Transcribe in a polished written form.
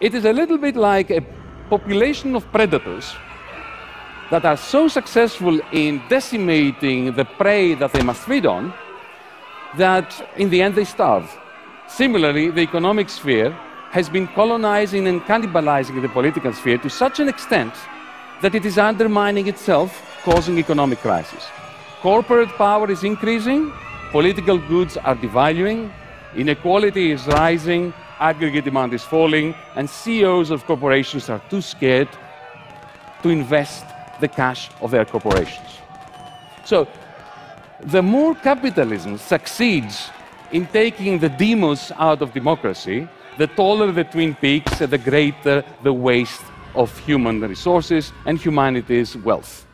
It is a little bit like a population of predators that are so successful in decimating the prey that they must feed on that in the end they starve. Similarly, the economic sphere has been colonizing and cannibalizing the political sphere to such an extent that it is undermining itself, causing economic crisis. Corporate power is increasing, political goods are devaluing, inequality is rising, aggregate demand is falling, and CEOs of corporations are too scared to invest the cash of their corporations. So, the more capitalism succeeds in taking the demos out of democracy, the taller the twin peaks and the greater the waste of human resources and humanity's wealth.